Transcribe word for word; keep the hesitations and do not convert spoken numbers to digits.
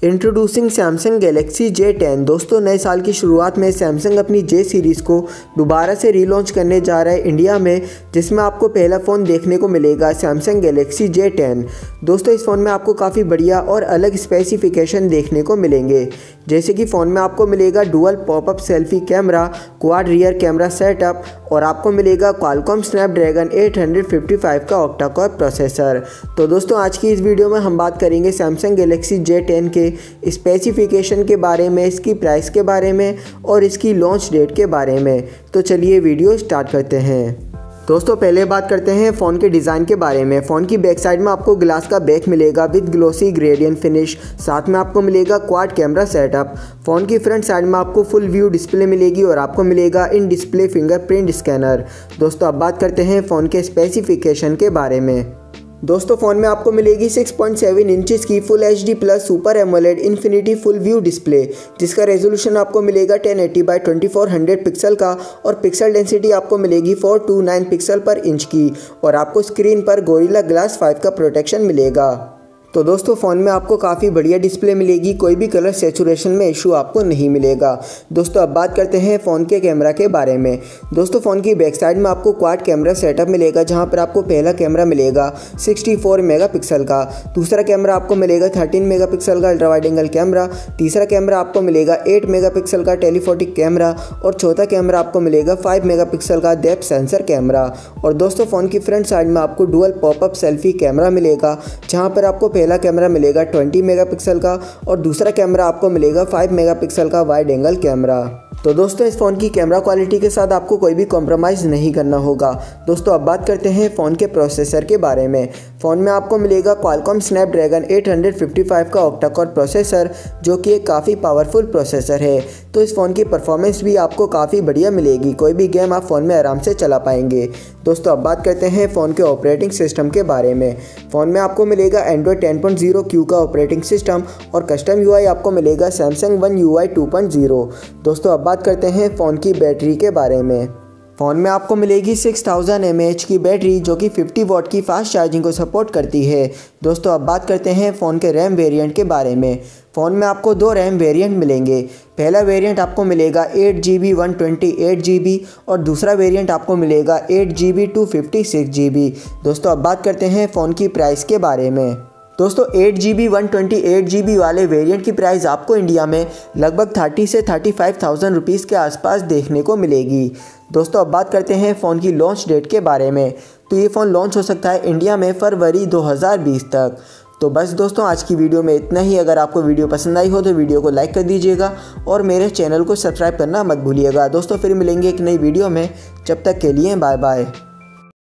Introducing Samsung Galaxy J ten. दोस्तों नए साल की शुरुआत में सैमसंग अपनी जे सीरीज़ को दोबारा से रीलॉन्च करने जा रहा है इंडिया में, जिसमें आपको पहला फ़ोन देखने को मिलेगा सैमसंग गैलेक्सी जे टेन। दोस्तों इस फ़ोन में आपको काफ़ी बढ़िया और अलग स्पेसिफिकेशन देखने को मिलेंगे, जैसे कि फ़ोन में आपको मिलेगा dual popup selfie camera, quad rear camera setup और आपको मिलेगा Qualcomm Snapdragon eight fifty five का ऑक्टा कोर प्रोसेसर। तो दोस्तों आज की इस वीडियो में हम बात करेंगे सैमसंग गैलेक्सी जे टेन के स्पेसिफिकेशन के बारे में, इसकी प्राइस के बारे में और इसकी लॉन्च डेट के बारे में। तो चलिए वीडियो स्टार्ट करते हैं। दोस्तों पहले बात करते हैं फ़ोन के डिज़ाइन के बारे में। फ़ोन की बैक साइड में आपको ग्लास का बैक मिलेगा विद ग्लोसी ग्रेडियंट फिनिश, साथ में आपको मिलेगा क्वाड कैमरा सेटअप। फ़ोन की फ्रंट साइड में आपको फुल व्यू डिस्प्ले मिलेगी और आपको मिलेगा इन डिस्प्ले फिंगरप्रिंट स्कैनर। दोस्तों अब बात करते हैं फ़ोन के स्पेसिफिकेशन के बारे में। दोस्तों फ़ोन में आपको मिलेगी सिक्स पॉइंट सेवन इंचेस की full H D plus super AMOLED infinity full view display, जिसका रेजोल्यूशन आपको मिलेगा ten eighty by twenty four hundred pixel का और पिक्सल डेंसिटी आपको मिलेगी four two nine pixel per inch की और आपको स्क्रीन पर गोरिल्ला ग्लास फाइव का प्रोटेक्शन मिलेगा। तो दोस्तों फ़ोन में आपको काफ़ी बढ़िया डिस्प्ले मिलेगी, कोई भी कलर सेचुरेशन में इशू आपको नहीं मिलेगा। दोस्तों अब बात करते हैं फ़ोन के कैमरा के बारे में। दोस्तों फ़ोन की बैक साइड में आपको क्वाड कैमरा सेटअप मिलेगा, जहां पर आपको पहला कैमरा मिलेगा सिक्सटी फोर मेगापिक्सल का, दूसरा कैमरा आपको मिलेगा थर्टीन मेगापिक्सल का अल्ट्रा वाइड एंगल कैमरा, तीसरा कैमरा आपको मिलेगा एट मेगापिक्सल का टेलीफोटिक कैमरा और चौथा कैमरा आपको मिलेगा फाइव मेगापिक्सल का डेप्थ सेंसर कैमरा। और दोस्तों फ़ोन की फ्रंट साइड में आपको डुअल पॉपअप सेल्फी कैमरा मिलेगा, जहाँ पर आपको पहला कैमरा मिलेगा ट्वेंटी मेगापिक्सल का और दूसरा कैमरा आपको मिलेगा फाइव मेगापिक्सल का वाइड एंगल कैमरा। तो दोस्तों इस फ़ोन की कैमरा क्वालिटी के साथ आपको कोई भी कॉम्प्रोमाइज़ नहीं करना होगा। दोस्तों अब बात करते हैं फ़ोन के प्रोसेसर के बारे में। फ़ोन में आपको मिलेगा Qualcomm Snapdragon eight fifty five का ऑक्टा कोर प्रोसेसर, जो कि एक काफ़ी पावरफुल प्रोसेसर है। तो इस फ़ोन की परफॉर्मेंस भी आपको काफ़ी बढ़िया मिलेगी, कोई भी गेम आप फ़ोन में आराम से चला पाएंगे। दोस्तों अब बात करते हैं फ़ोन के ऑपरेटिंग सिस्टम के बारे में। फ़ोन में आपको मिलेगा Android ten point zero Q का ऑपरेटिंग सिस्टम और कस्टम यूआई आपको मिलेगा Samsung One UI two point zero. दोस्तों अब बात करते हैं फ़ोन की बैटरी के बारे में। फ़ोन में आपको मिलेगी six thousand M A H की बैटरी, जो कि फिफ्टी वॉट की फास्ट चार्जिंग को सपोर्ट करती है। दोस्तों अब बात करते हैं फ़ोन के रैम वेरिएंट के बारे में। फ़ोन में आपको दो रैम वेरिएंट मिलेंगे। पहला वेरिएंट आपको मिलेगा eight G B one twenty eight G B और दूसरा वेरिएंट आपको मिलेगा eight G B two fifty six G B. दोस्तों अब बात करते हैं फ़ोन की प्राइस के बारे में। दोस्तों eight G B one twenty eight G B वाले वेरिएंट की प्राइस आपको इंडिया में लगभग थर्टी से थर्टी फाइव थाउजेंड रुपीज़ के आसपास देखने को मिलेगी। दोस्तों अब बात करते हैं फ़ोन की लॉन्च डेट के बारे में। तो ये फ़ोन लॉन्च हो सकता है इंडिया में फरवरी दो हज़ार बीस तक। तो बस दोस्तों आज की वीडियो में इतना ही। अगर आपको वीडियो पसंद आई हो तो वीडियो को लाइक कर दीजिएगा और मेरे चैनल को सब्सक्राइब करना मत भूलिएगा। दोस्तों फिर मिलेंगे एक नई वीडियो में, जब तक के लिए बाय बाय।